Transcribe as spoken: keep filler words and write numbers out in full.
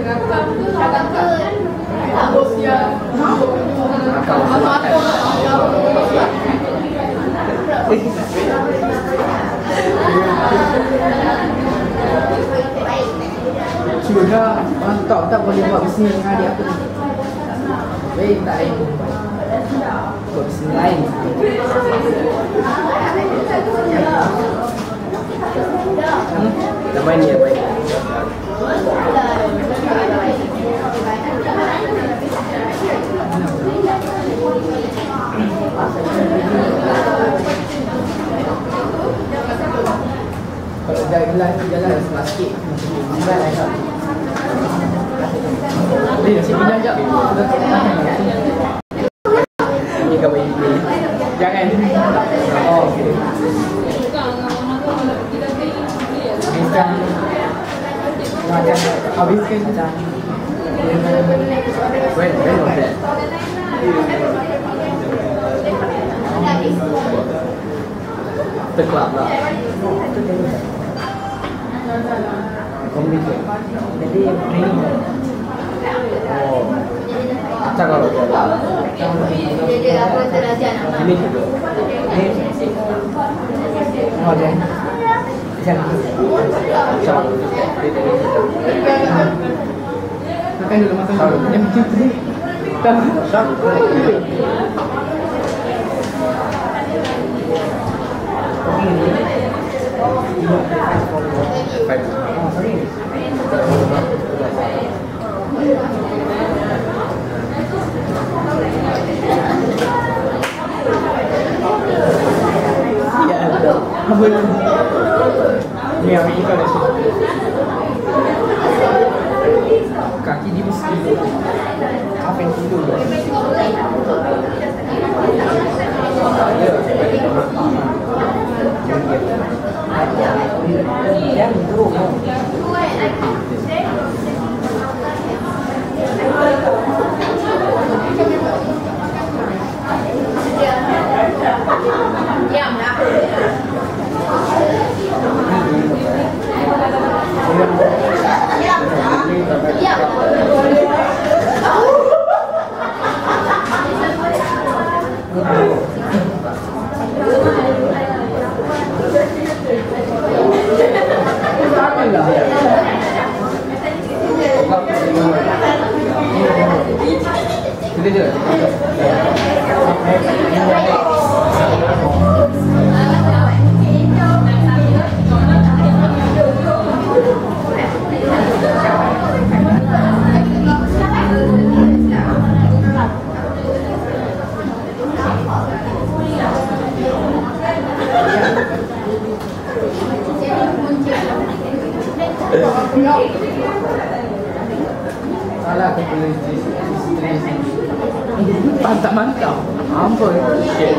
Sudah mantap, tak boleh buat bisnes dengan adik aku. Baik, tak lain. Buat bisnes lain. Hmm? Dah main dia baik. Kalau dah gelas tu jalan sebelah sikit. Lambat lah tak. Boleh nasi pindah sekejap. Ni kau bagi ni. Jangan. Oh, okey. Habiskan. Macam habiskan macam. When, when was that? The club lah. Komunikasi. Jadi training. Oh. Acak kalau jalan. Dia apa terasa nak? Ini juga. Ini. Oh deh. Jangan. Jangan. Makan dulu makan dulu. Yang macam ni. Dah. Dah. Five. Oh, sorry. Ya, apa ni? Ni yang kita dah siap. Kaki dia mesti. Apa yang itu? Yang itu. Diam nak. Diam. Kita je. Salah aku boleh isteri. Mantap-mantap. Ampun. Shit.